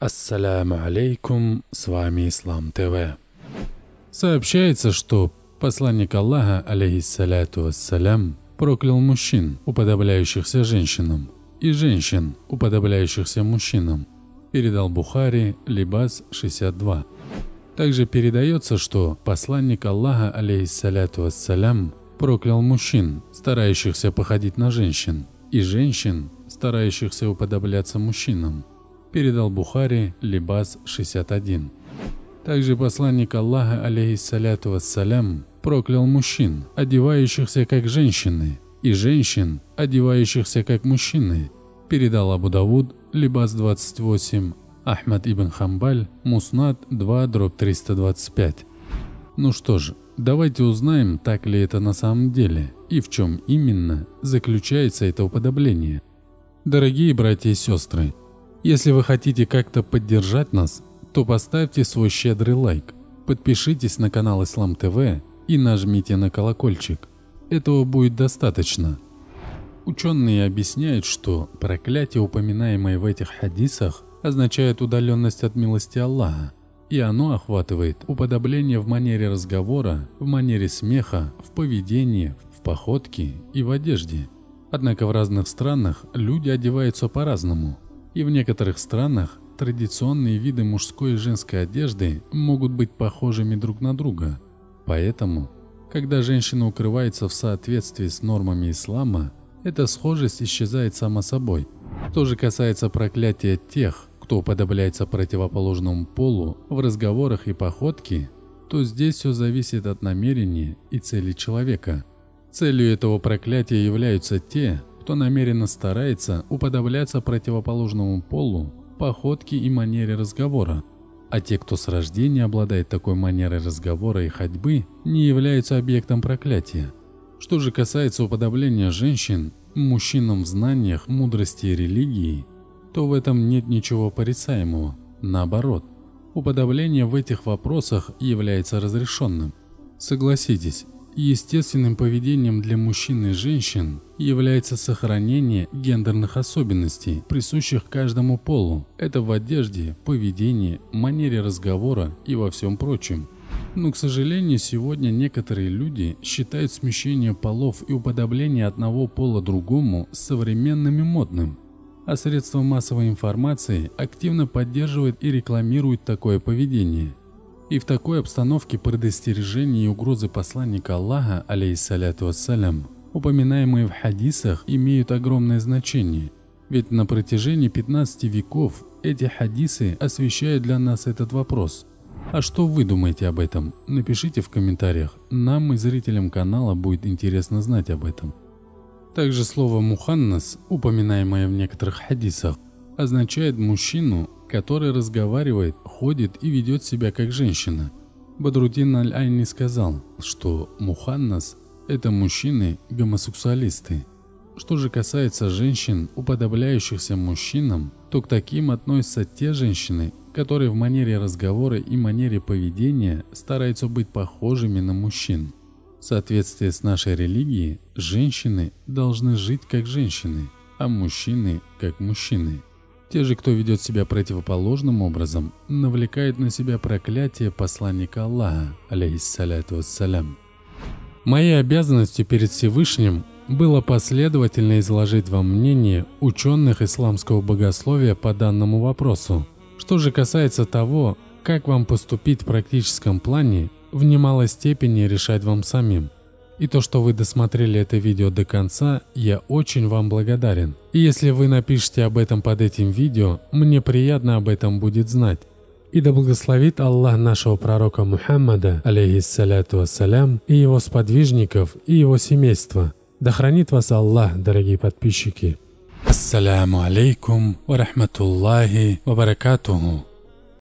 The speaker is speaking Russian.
Ассаляму алейкум, с вами Ислам ТВ. Сообщается, что посланник Аллаха, алейхиссаляту вассалям, проклял мужчин, уподобляющихся женщинам, и женщин, уподобляющихся мужчинам. Передал Бухари, Либас 62. Также передается, что посланник Аллаха, алейхиссаляту вассалям, проклял мужчин, старающихся походить на женщин, и женщин, старающихся уподобляться мужчинам. Передал Бухари, Либас 61. Также посланник Аллаха, алейхиссаляту вассалям, проклял мужчин, одевающихся как женщины, и женщин, одевающихся как мужчины. Передал Абу Давуд, Либас 28, Ахмад ибн Хамбаль, Муснад 2/325. Ну что ж, давайте узнаем, так ли это на самом деле, и в чем именно заключается это уподобление. Дорогие братья и сестры, если вы хотите как-то поддержать нас, то поставьте свой щедрый лайк, подпишитесь на канал Ислам ТВ и нажмите на колокольчик. Этого будет достаточно. Ученые объясняют, что проклятие, упоминаемое в этих хадисах, означает удаленность от милости Аллаха, и оно охватывает уподобление в манере разговора, в манере смеха, в поведении, в походке и в одежде. Однако в разных странах люди одеваются по-разному. И в некоторых странах традиционные виды мужской и женской одежды могут быть похожими друг на друга. Поэтому, когда женщина укрывается в соответствии с нормами ислама, эта схожесть исчезает сама собой. То же касается проклятия тех, кто уподобляется противоположному полу в разговорах и походке, то здесь все зависит от намерения и цели человека. Целью этого проклятия являются те, кто намеренно старается уподобляться противоположному полу, походке и манере разговора, а те, кто с рождения обладает такой манерой разговора и ходьбы, не являются объектом проклятия. Что же касается уподобления женщин мужчинам в знаниях, мудрости и религии, то в этом нет ничего порицаемого. Наоборот, уподобление в этих вопросах является разрешенным. Согласитесь, естественным поведением для мужчин и женщин является сохранение гендерных особенностей, присущих каждому полу. Это в одежде, поведении, манере разговора и во всем прочем. Но, к сожалению, сегодня некоторые люди считают смещение полов и уподобление одного пола другому современным и модным, а средства массовой информации активно поддерживают и рекламируют такое поведение. И в такой обстановке предостережения и угрозы посланника Аллаха, алейхиссаляту вассалям, упоминаемые в хадисах, имеют огромное значение. Ведь на протяжении 15 веков эти хадисы освещают для нас этот вопрос. А что вы думаете об этом? Напишите в комментариях. Нам и зрителям канала будет интересно знать об этом. Также слово «муханнас», упоминаемое в некоторых хадисах, означает мужчину, который разговаривает, ходит и ведет себя как женщина. Бадруддин аль-Айни сказал, что муханнас – это мужчины-гомосексуалисты. Что же касается женщин, уподобляющихся мужчинам, то к таким относятся те женщины, которые в манере разговора и манере поведения стараются быть похожими на мужчин. В соответствии с нашей религией, женщины должны жить как женщины, а мужчины как мужчины. Те же, кто ведет себя противоположным образом, навлекают на себя проклятие посланника Аллаха, алейхиссаляту вассалям. Моей обязанностью перед Всевышним было последовательно изложить вам мнение ученых исламского богословия по данному вопросу. Что же касается того, как вам поступить в практическом плане, в немалой степени решать вам самим. И то, что вы досмотрели это видео до конца, я очень вам благодарен. И если вы напишите об этом под этим видео, мне приятно об этом будет знать. И да благословит Аллах нашего пророка Мухаммада, алейхиссаляту вассалям, и его сподвижников, и его семейства. Да хранит вас Аллах, дорогие подписчики. Ассаляму алейкум ва рахматуллахи ва баракатуху.